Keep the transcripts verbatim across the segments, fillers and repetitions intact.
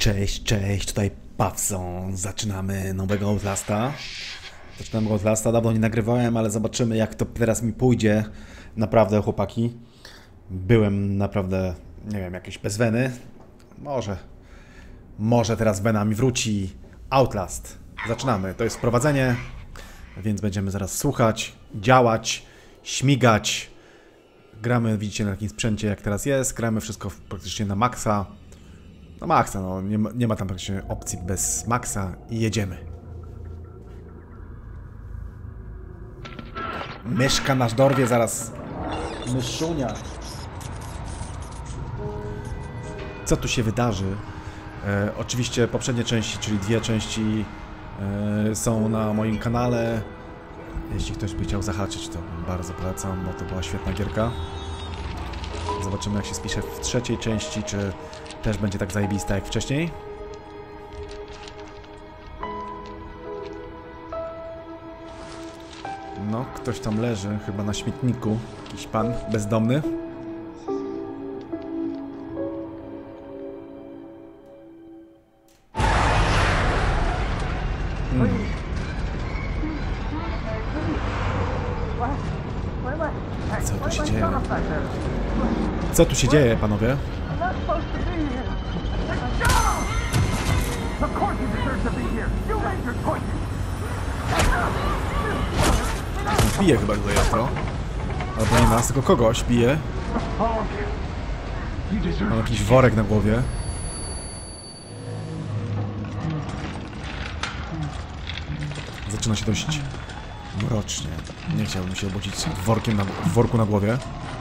Cześć, cześć, tutaj Pawson. Zaczynamy nowego Outlasta. Zaczynamy Outlasta, dawno nie nagrywałem, ale zobaczymy, jak to teraz mi pójdzie. Naprawdę, chłopaki. Byłem naprawdę, nie wiem, jakieś bez weny. Może, może teraz wena mi wróci. Outlast. Zaczynamy, to jest wprowadzenie, więc będziemy zaraz słuchać, działać, śmigać. Gramy, widzicie, na takim sprzęcie, jak teraz jest. Gramy wszystko praktycznie na maksa. No maksa, no, nie ma, nie ma tam praktycznie opcji bez maksa i jedziemy. Myszka nasz dorwie zaraz. Myszunia. Co tu się wydarzy? E, oczywiście poprzednie części, czyli dwie części e, są na moim kanale. Jeśli ktoś by chciał zahaczyć, to bardzo polecam, bo to była świetna gierka. Zobaczymy, jak się spisze w trzeciej części, czy też będzie tak zajebista jak wcześniej. No, ktoś tam leży, chyba na śmietniku. Jakiś pan bezdomny. Hmm. Co tu się dzieje? Co tu się dzieje, panowie? Bije chyba tutaj jutro. Albo nie nas, tylko kogoś bije. Mam jakiś worek na głowie. Zaczyna się dość mrocznie. Nie chciałbym się obudzić workiem na, w worku na głowie.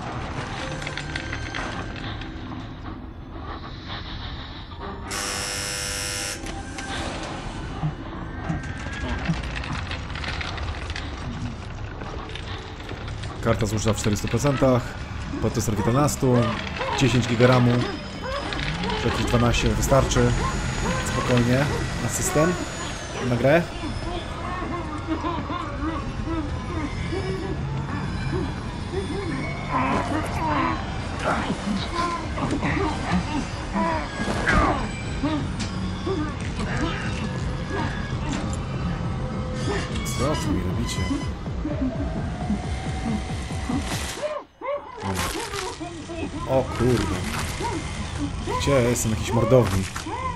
Karta zużyta w czterystu procentach, procesor jedenaście, dziesięć giga ramu, jakieś dwanaście wystarczy, spokojnie, na system, na grę. Co tu mi robicie? O kurde. Gdzie ja jestem? Jakiś mordownik.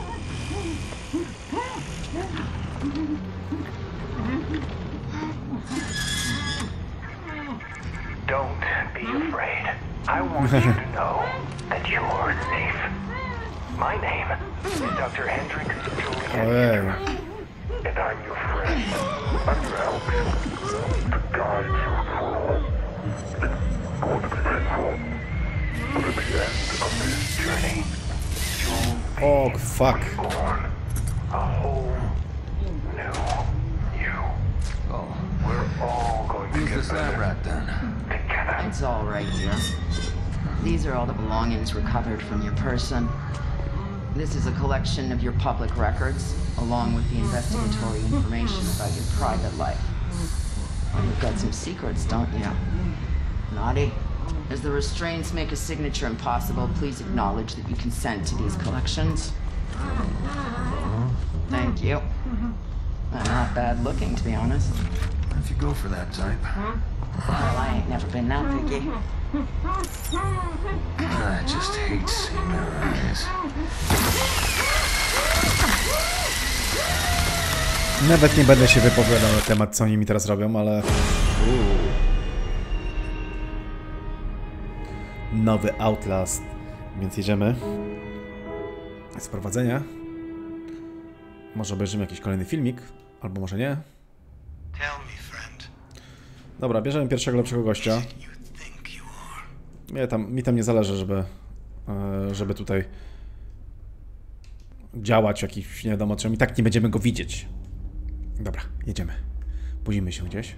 Don't be afraid. I want you to know that you're safe. My name is Doctor Hendrik Julian, and I'm your friend. I'm your help. To guide you through. It's going to be painful. But at the end of this journey, Oh, fuck. you'll be born a whole new you. Oh, We're all going to who's get this lab better rat then? together. It's all right here. These are all the belongings recovered from your person. This is a collection of your public records, along with the investigatory information about your private life. Well, you've got some secrets, don't you? Naughty. As the restraints make a signature impossible, please acknowledge that you consent to these collections. Thank you. Uh, not bad looking, to be honest. If you go for that type. Well, I ain't never been that picky. I just hate seeing their eyes. Nawet nie będę się wypowiadał na temat, co oni mi teraz robią, ale... Uuu. Nowy Outlast, więc jedziemy. Z prowadzenia. Może obejrzymy jakiś kolejny filmik, albo może nie. Dobra, bierzemy pierwszego lepszego gościa. Mnie tam, mi tam nie zależy, żeby, żeby tutaj działać w jakiś nie wiadomo czym. I tak nie będziemy go widzieć. Dobra, jedziemy. Budzimy się gdzieś.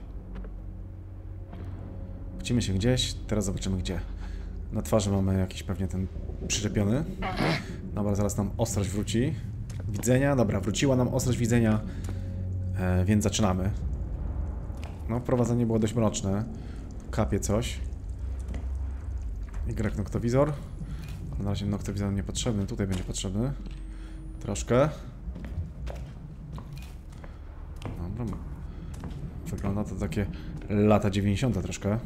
Budzimy się gdzieś, teraz zobaczymy gdzie. Na twarzy mamy jakiś pewnie ten przyczepiony. Dobra, zaraz nam ostrość wróci. Widzenia, dobra, wróciła nam ostrość widzenia, e, więc zaczynamy. No, wprowadzenie było dość mroczne. Kapie coś. Y noktowizor. Na razie noktowizor niepotrzebny, tutaj będzie potrzebny. Troszkę. Dobra. Wygląda to takie lata dziewięćdziesiąte troszkę.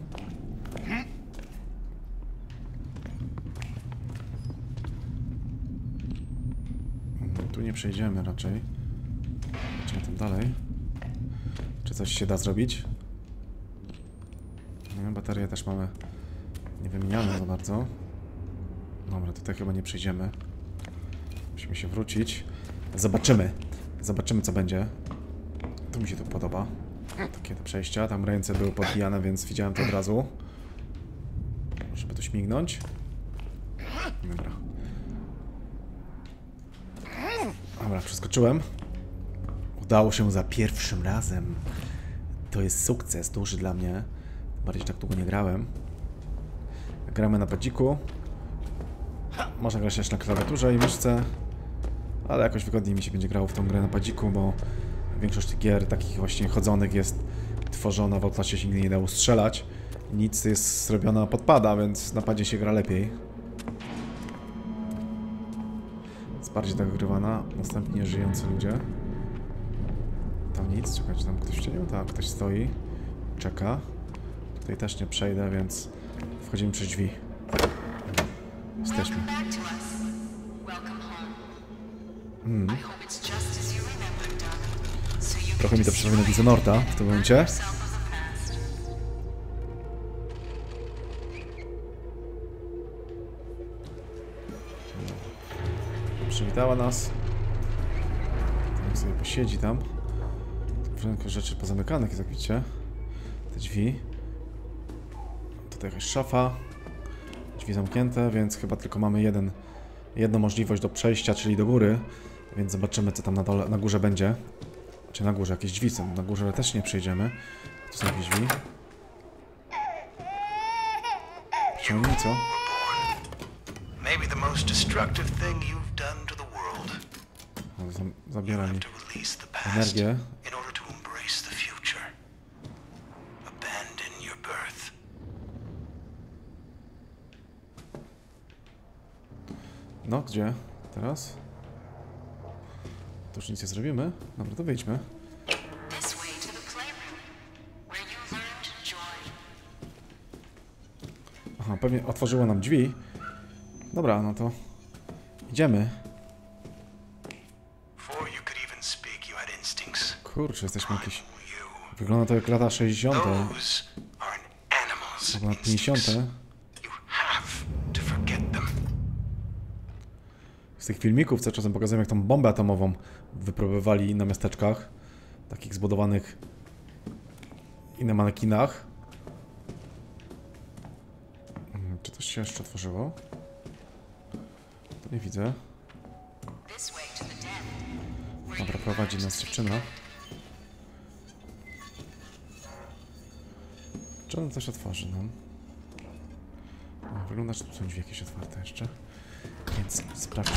Tu nie przejdziemy raczej. Zobaczymy tam dalej. Czy coś się da zrobić? No, baterię też mamy niewymieniane za bardzo. Dobra, tutaj chyba nie przejdziemy. Musimy się wrócić. Zobaczymy. Zobaczymy, co będzie. To mi się tu podoba. Takie te przejścia. Tam ręce były podbijane, więc widziałem to od razu. Żeby tu śmignąć. Dobra. Dobra, przeskoczyłem. Udało się za pierwszym razem. To jest sukces duży dla mnie. Bardziej tak długo nie grałem. Gramy na padziku. Można grać też na klawiaturze i myszce. Ale jakoś wygodniej mi się będzie grało w tą grę na padziku, bo większość gier takich właśnie chodzonych jest tworzona w Outlaście, się nigdy nie dało strzelać. Nic jest zrobiona pod pada, więc na padzie się gra lepiej. Jest bardziej tak grywana. Następnie żyjący ludzie. Tam nic, czekajcie, tam ktoś w cieniu? Tak, ktoś stoi. Czeka. Tutaj też nie przejdę, więc wchodzimy przez drzwi. Jesteśmy. Hmm. Trochę mi to przypomina Dishonorda w tym momencie. Przywitała nas. Tak sobie posiedzi tam. Trochę rzeczy pozamykanych, jak widzicie. Te drzwi. Tutaj jakaś szafa. Drzwi zamknięte, więc chyba tylko mamy jeden, jedną możliwość do przejścia, czyli do góry. Więc zobaczymy, co tam na, dole, na górze będzie. Czy na górze jakieś drzwi są. Na górze też nie przejdziemy. Tu są jakieś drzwi. Ciągnij, co? Maybe the most destructive thing you've done to the world. No, zabiera mi To release the past energię. in order to embrace the future. Abandon your birth. No, gdzie? Teraz? To już nic nie zrobimy. Dobra, to wyjdźmy. This way to the playroom, where you learned joy. Aha, pewnie otworzyło nam drzwi. Dobra, no to idziemy. Before you could even speak, you had instincts. Kurczę, jesteśmy jakieś... You. Wygląda to jak lata sześćdziesiąte. Those are an animal's Albo lat instincts. pięćdziesiąte. You have to forget them. Z tych filmików, co czasem pokazują, jak tą bombę atomową wypróbowali na miasteczkach. Takich zbudowanych i na manekinach. Hmm, czy coś się jeszcze otworzyło? To nie widzę. This way to the den, where Dobra, you prowadzi learned nas to dziewczyna. Czy on coś otworzy nam? O, wygląda, że tu są drzwi jakieś otwarte jeszcze. Więc sprawdźmy.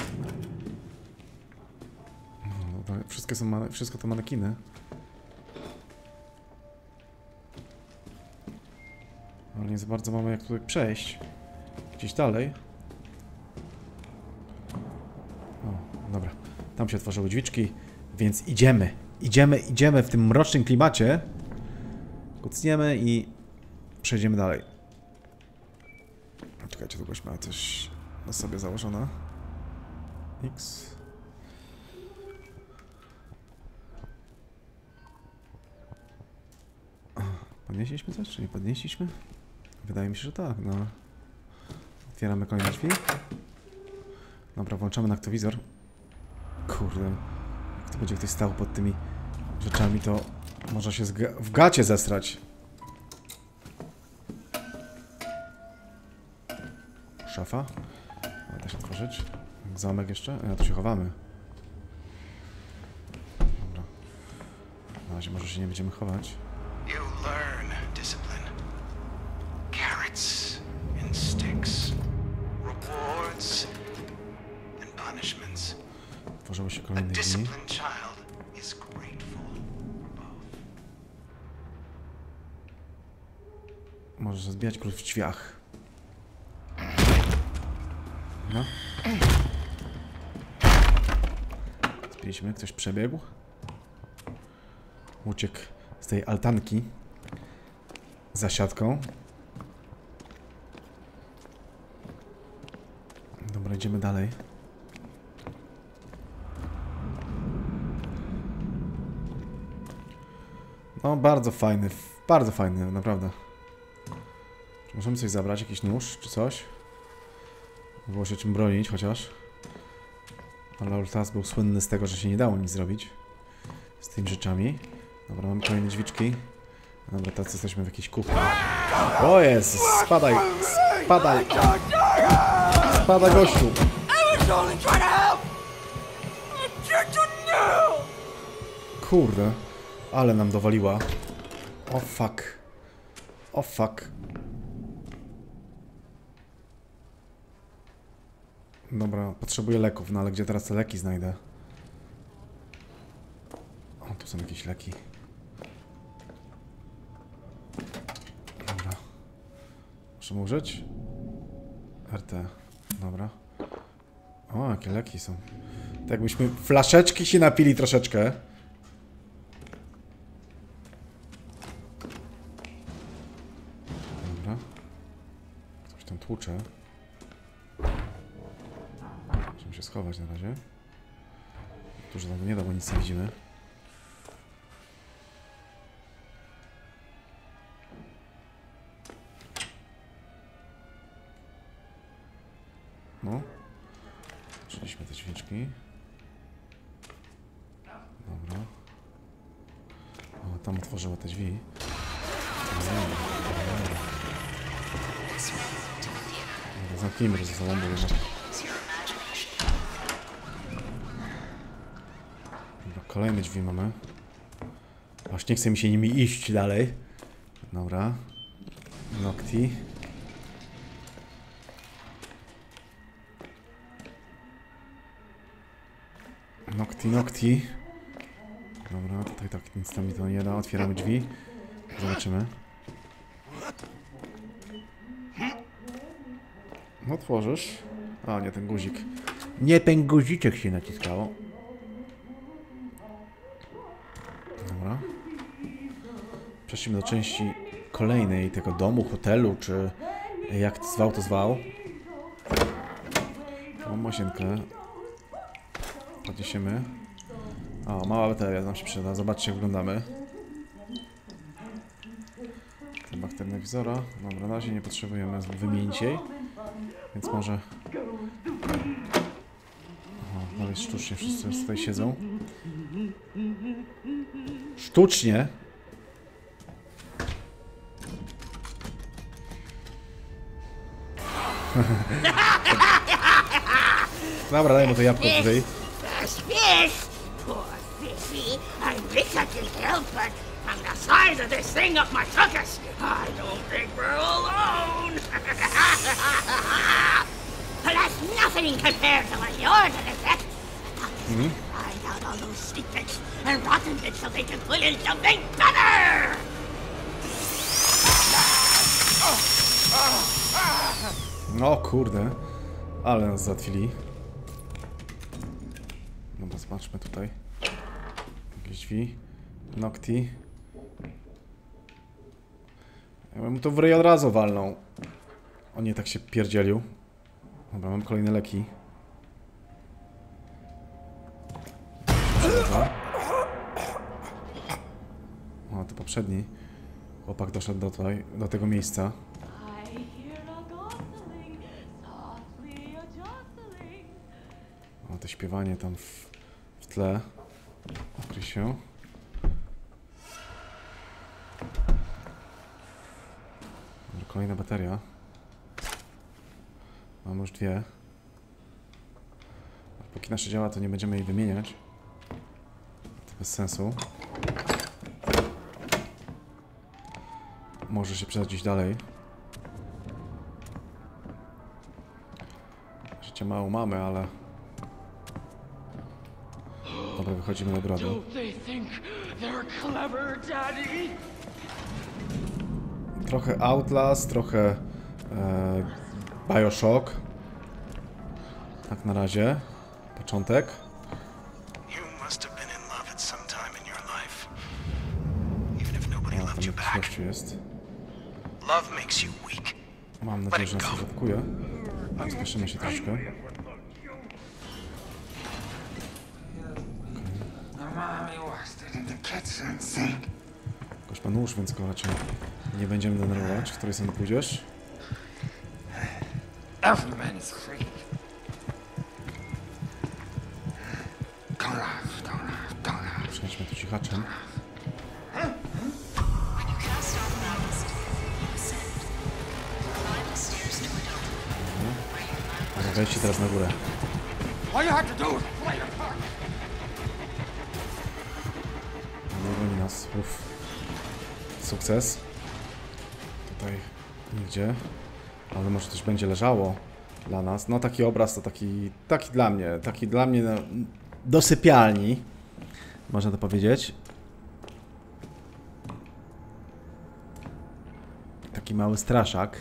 No, to wszystkie są mane- wszystko to manekiny. Ale nie za bardzo mamy jak tutaj przejść. Gdzieś dalej. O, dobra. Tam się otworzyły drzwiczki, więc idziemy. Idziemy, idziemy w tym mrocznym klimacie. Kucniemy i przejdziemy dalej. Czekajcie, tu byśmy miała coś na sobie założone. X. Podnieśliśmy coś, czy nie podnieśliśmy? Wydaje mi się, że tak, no. Otwieramy kolejne drzwi. Dobra, włączamy naktowizor. Kurde, jak to będzie ktoś stał pod tymi rzeczami, to może się w gacie zesrać. Szafa. Da się otworzyć. Zamek jeszcze. A, tu się chowamy. Dobra. Na razie może się nie będziemy chować. You learn discipline. Carrots and sticks. Rewards and punishments. Otworzyły się A kolejne drzwi. disciplined child is grateful for both. Możesz zbijać klucz w drzwiach. No. Widzieliśmy, ktoś przebiegł. Uciekł z tej altanki. Za siatką. Dobra, idziemy dalej. No, bardzo fajny, bardzo fajny, naprawdę. Czy możemy coś zabrać? Jakiś nóż, czy coś? Było się czym bronić, chociaż. Ale Ultas był słynny z tego, że się nie dało nic zrobić z tymi rzeczami. Dobra, mamy kolejne drzwiczki. Dobra, teraz jesteśmy w jakiejś kuchni. O Jezus, spadaj! Spadaj! Spadaj, gościu! Kurde, ale nam dowaliła. O fuck. O fuck. Dobra, potrzebuję leków, no ale gdzie teraz te leki znajdę? O, tu są jakieś leki. Dobra. Muszę użyć? R T. Dobra. O, jakie leki są. Tak jakbyśmy flaszeczki się napili troszeczkę. Dobra. Coś tam tłucze. Musimy się schować na razie. Tu że tam nie da, bo nic nie widzimy. No. Przyszliśmy te dźwięczki. Dobra. O, tam otworzyła te drzwi. Dobra, zamknijmy to ze sobą, bo jednak... Dobra, kolejne drzwi mamy. Aż nie chce mi się nimi iść dalej. Dobra. Nokti. Nokti, nokti. Dobra, tutaj tak nic tam mi to nie da. Otwieramy drzwi. Zobaczymy. No, otworzysz. A, nie ten guzik. Nie ten guziczek się naciskało. Dobra. Przeszliśmy do części kolejnej tego domu, hotelu, czy jak to zwał, to zwał. Mam masienkę. Podniesiemy. O, mała bateria nam się przyda. Zobaczcie, jak wyglądamy. Bakteria wizora. Dobra, na razie nie potrzebujemy wymienić jej. Więc może... O, nawet sztucznie wszyscy tutaj siedzą. Sztucznie? Dobra, daj mu to jabłko tutaj. Fish! Poor fishy. I wish I could help, but from the size of this thing up my tuchus, I don't think we're alone. But that's nothing compared to what you're gonna get. Mm-hmm. Find out all those secrets and rotten bits so they can put in something better! No kurde, ale nas załatwili. Dobra, zobaczmy tutaj. Jakieś drzwi. Nokti. Ja bym to w ryj od razu walnął. On nie tak się pierdzielił. Dobra, mam kolejne leki. Dobra. O, to poprzedni. Chłopak doszedł do, tutaj, do tego miejsca. O, to śpiewanie tam w, w tle. Ukryj się. Dobra, kolejna bateria. Mamy już dwie. Póki nasza działa, to nie będziemy jej wymieniać. To bez sensu. Może się przydać gdzieś dalej. Życie mało mamy, ale... Dobra, wychodzimy na drogę. Trochę Outlast, trochę e, Bioshock. Tak na razie. Początek. You you back. gościu jest. Love makes you weak. Mam nadzieję, że nas nie zatkuje. Spieszymy się troszkę. Jakoś ma nóż, więc go raczej nie będziemy denerwować. W której strony pójdziesz? Every man is free. Don't laugh, don't laugh, don't laugh. Przejdźmy tu cichaczem. When you cast off ballast, you ascend. Climb the stairs to adulthood. Ale wejdźcie teraz na górę. All you have to do is play your part. Nie goni nas. Uff. Sukces. Tutaj nigdzie. Ale może coś będzie leżało dla nas. No taki obraz to taki, taki dla mnie, taki dla mnie no, do sypialni. Można to powiedzieć. Taki mały straszak.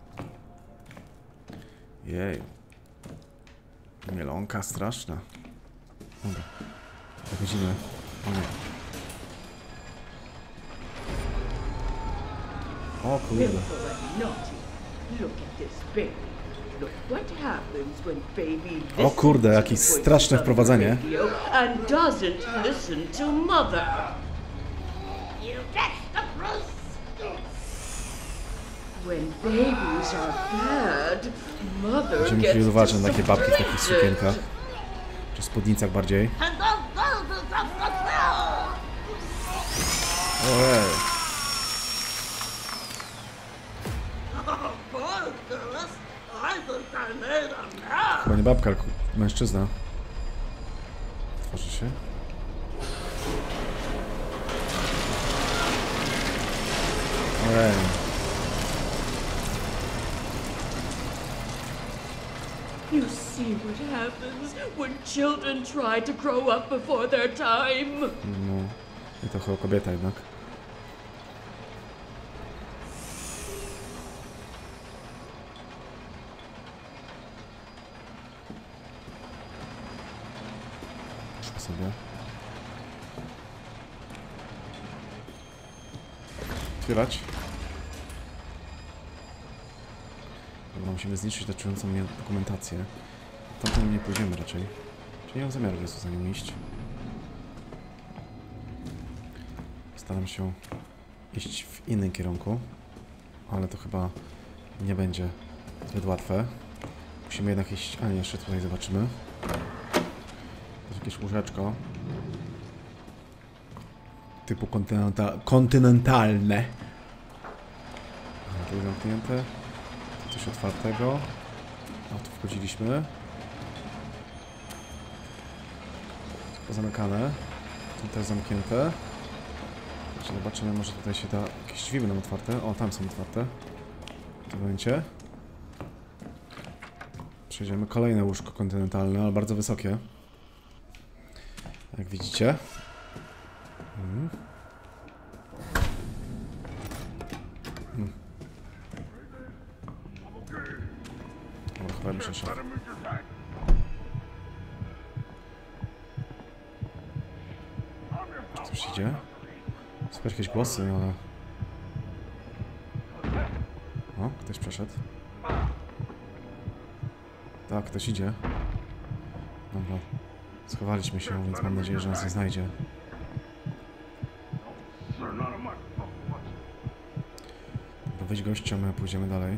Jej. Mielonka straszna. Dobra. Dochodzimy. O nie. O kurde. O kurde, jakieś straszne wprowadzenie. And doesn't listen to mother. You get the Bruce. When babies are bad, mother Będziemy gets musieli uważać na takie disciplined. babki w takich sukienkach. Czy spódnicach bardziej. And the roses of the world. Ojej. Chyba nie babka, tylko mężczyzna. Tworzy się. Ojej. You see what happens when children try to grow up before their time. No. I to chyba kobieta jednak. Sobie. Otwierać. Dobra, musimy zniszczyć tę czującą mnie dokumentację. Tamtą nie pójdziemy raczej. Czy nie mam zamiaru jest za nią iść. Staram się iść w innym kierunku. Ale to chyba nie będzie zbyt łatwe. Musimy jednak iść... A nie, jeszcze tutaj zobaczymy. To jest jakieś łóżeczko. Typu kontynenta kontynentalne. Tu jest zamknięte. Tu coś otwartego. A tu wchodziliśmy. Pozamykane. Tu też zamknięte. Zobaczymy, może tutaj się da... Jakieś drzwi będą otwarte. O, tam są otwarte. W tym momencie. Przejdziemy. Kolejne łóżko kontynentalne, ale bardzo wysokie. Jak widzicie. Hmm. Hmm. Dobra, chyba muszę szedł. Coś idzie? Super jakieś głosy, ale... O, ktoś przeszedł. Tak, ktoś idzie. Dobra. Schowaliśmy się, więc mam nadzieję, że nas nie znajdzie. Dobra, wyjdź gościom, my pójdziemy dalej.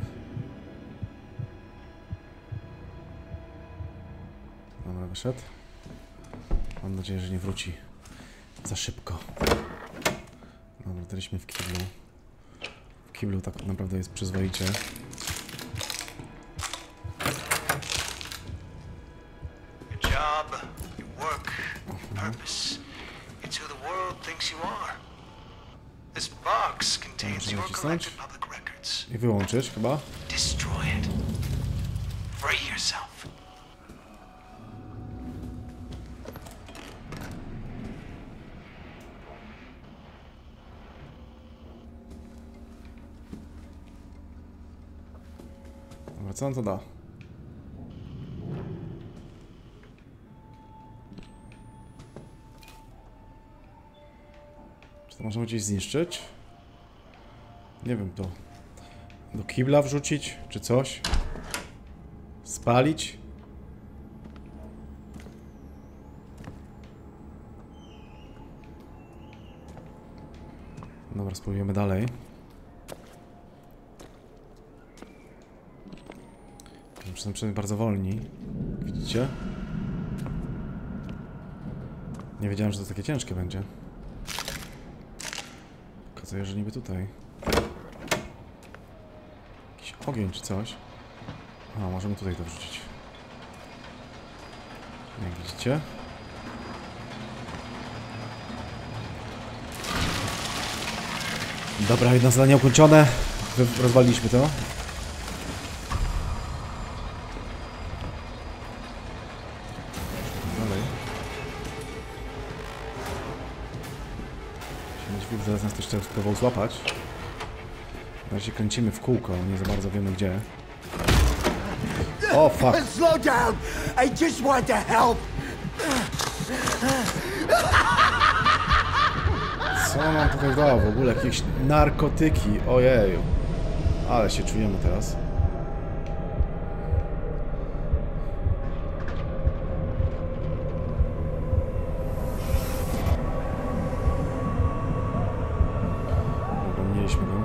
Dobra, wyszedł. Mam nadzieję, że nie wróci za szybko. Dobra, jesteśmy w kiblu. W kiblu tak naprawdę jest przyzwoicie. Your job, your work, your purpose. It's who the world thinks you are. This box contains your collected public records. I wyłączyć chyba. Destroy it. Free yourself. Dobra, co on to da? Czy to możemy gdzieś zniszczyć? Nie wiem, to do kibla wrzucić, czy coś? Spalić? Dobra, spróbujemy dalej. Przynajmniej bardzo wolni. Widzicie? Nie wiedziałem, że to takie ciężkie będzie. Okazuje, że niby tutaj. Jakiś ogień czy coś. A, możemy tutaj to wrzucić. Jak widzicie. Dobra, jedno zadanie ukończone. Rozwaliliśmy to. Dalej. Dźwig zaraz nas też chciał spróbował złapać. Na razie kręcimy w kółko, nie za bardzo wiemy gdzie. O, fuck. Slow down! I just want to help! Co nam tutaj dało w ogóle? Jakieś narkotyki, ojeju. Ale się czujemy teraz. Dobra, mieliśmy go.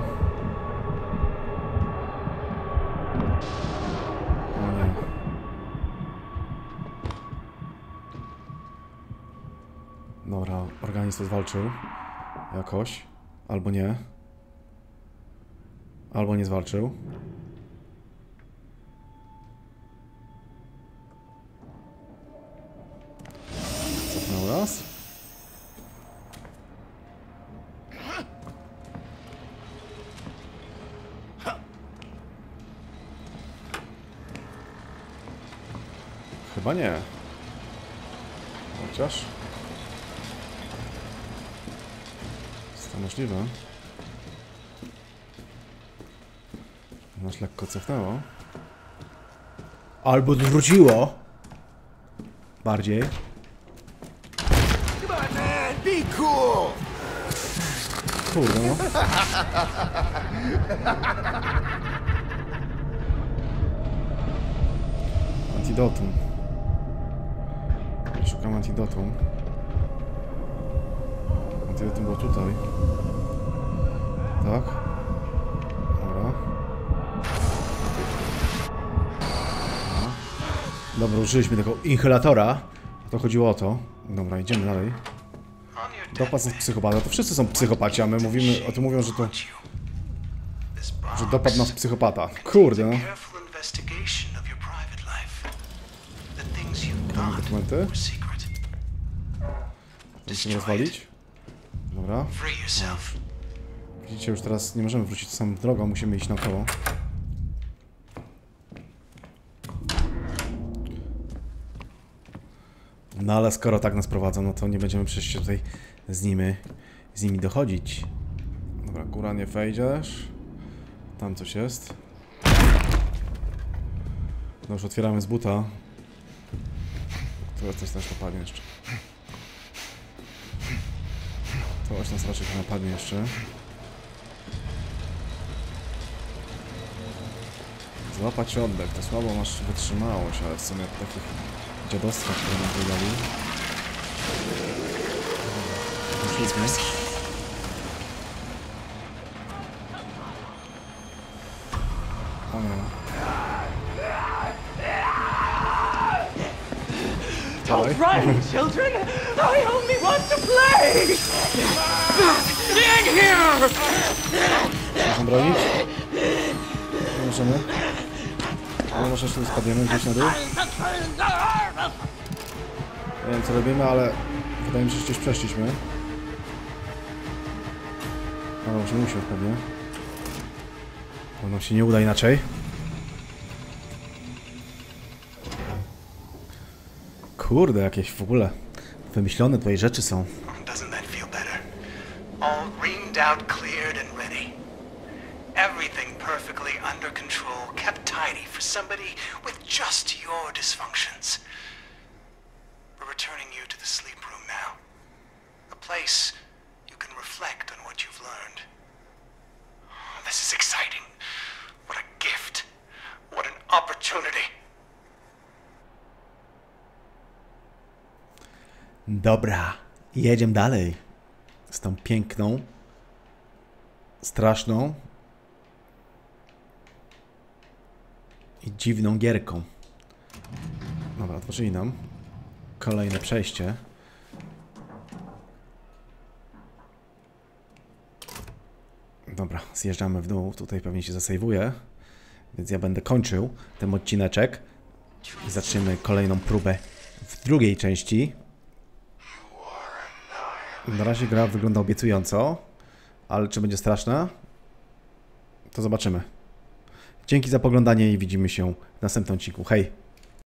O nie. Dobra, organizm to zwalczył. Jakoś. Albo nie. Albo nie zwalczył. Cofnął raz. Chyba nie. Chociaż... Jest to możliwe. Nas lekko cofnęło. Albo odwróciło. Bardziej. Come on, man! Be cool! Kurde no. Antidotum. Szukam antidotum. Antidotum było tutaj. Tak. Dobra. Dobra, użyliśmy tego inhalatora. To chodziło o to. Dobra, idziemy dalej. Dopad jest psychopata. To wszyscy są psychopaci, a my mówimy, o tym mówią, że to... Że dopadł nas psychopata. Kurde no. Mamy dokumenty. Musimy rozwalić. Dobra. Widzicie, już teraz nie możemy wrócić samą drogą, musimy iść naokoło. No ale skoro tak nas prowadzą, no to nie będziemy przecież tutaj z nimi, z nimi dochodzić. Dobra, góra nie wejdziesz. Tam coś jest. No już otwieramy z buta. To coś nas napadnie jeszcze. To nas raczej napadnie jeszcze. Złapać oddech, to słabo masz wytrzymałość, ale w sumie takich dziadostwa, które nam wydali. O nie. Don't run, children! I only want to play! In here! Możemy bronić? Nie możemy. Ale może jeszcze spadniemy gdzieś na dół. Nie wiem co robimy, ale wydaje mi się, że gdzieś przeszliśmy. No może musimy pewnie. Bo nam się nie uda inaczej. Kurde, jakieś w ogóle wymyślone tutaj rzeczy są. Doesn't that feel better? All reamed out, cleared and ready. Everything perfectly under control, kept tidy for somebody with just your dysfunctions. We're returning you to the sleep room now. A place you can reflect on what you've learned. This Dobra, jedziemy dalej. Z tą piękną, straszną i dziwną gierką. Dobra, otworzyli nam kolejne przejście. Dobra, zjeżdżamy w dół. Tutaj pewnie się zasejwuje. Więc ja będę kończył ten odcineczek. I zaczniemy kolejną próbę w drugiej części. Na razie gra wygląda obiecująco. Ale czy będzie straszna? To zobaczymy. Dzięki za poglądanie i widzimy się w następnym odcinku. Hej!